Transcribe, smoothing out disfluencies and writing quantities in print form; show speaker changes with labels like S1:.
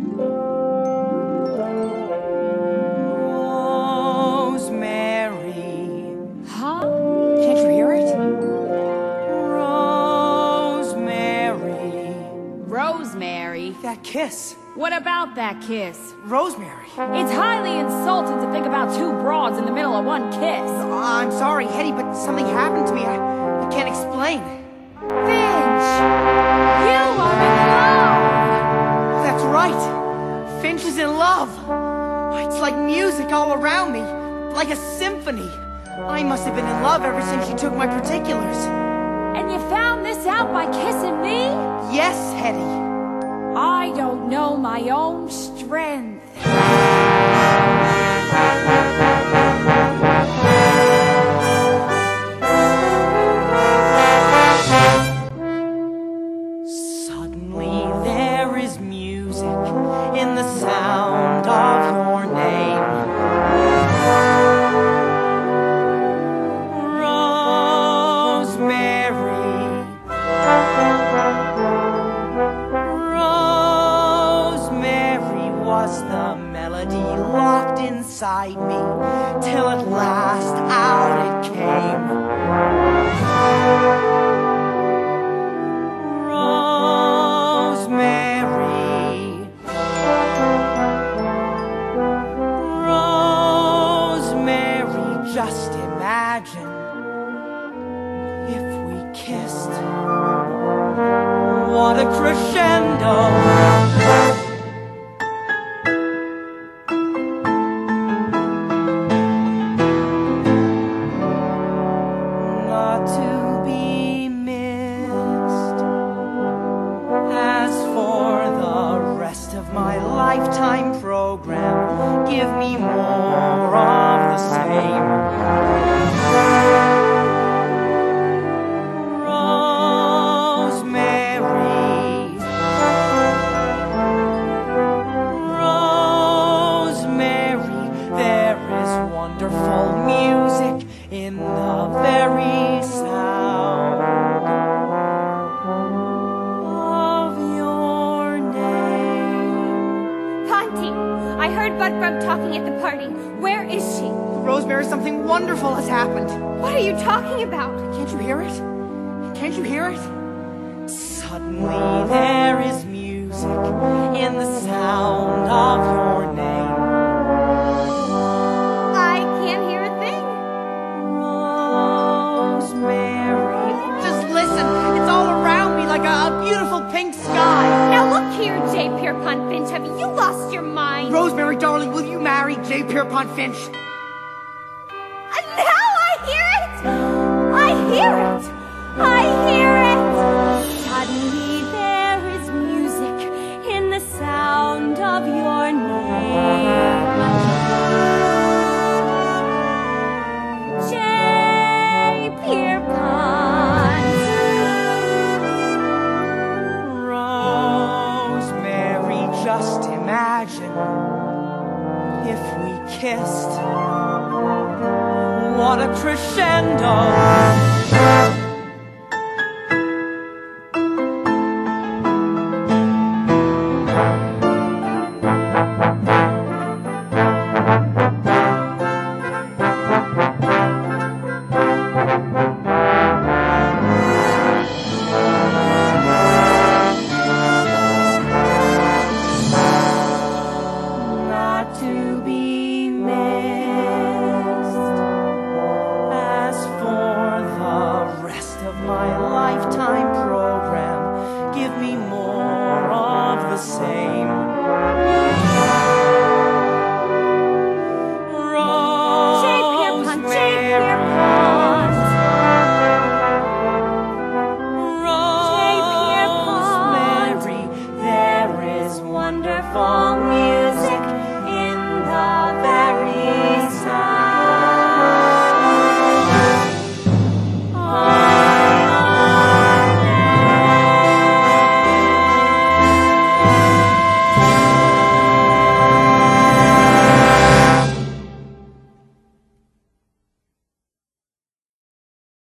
S1: Rosemary. Huh? Can't you hear it? Rosemary.
S2: Rosemary?
S1: That kiss.
S2: What about that kiss?
S1: Rosemary.
S2: It's highly insulting to think about two broads in the middle of one kiss.
S1: I'm sorry, Hetty, but something happened to me. I can't explain.
S2: Finch! You are in love!
S1: That's right. Finch is in love. It's like music all around me. Like a symphony. I must have been in love ever since she took my particulars.
S2: And you found this out by kissing me?
S1: Yes, Hetty.
S2: I don't know my own strength.
S1: Suddenly there is music in the sound of your name. Rosemary was the melody locked inside me, till at last out it came. Rosemary, Rosemary, just imagine if we kissed. What a crescendo! Not to be missed. As for the rest of my lifetime program, give me more of the same. Wonderful music in the very sound of your name.
S3: Ponty, I heard Bud Bug talking at the party. Where is she?
S1: Rosemary, something wonderful has happened.
S3: What are you talking about?
S1: Can't you hear it? Can't you hear it? Suddenly there is music in the sound of your name. Pink sky.
S3: Now look here, J. Pierpont Finch. Have you lost your mind?
S1: Rosemary, darling, will you marry J. Pierpont Finch?
S3: Now I hear it! I hear it! I hear it!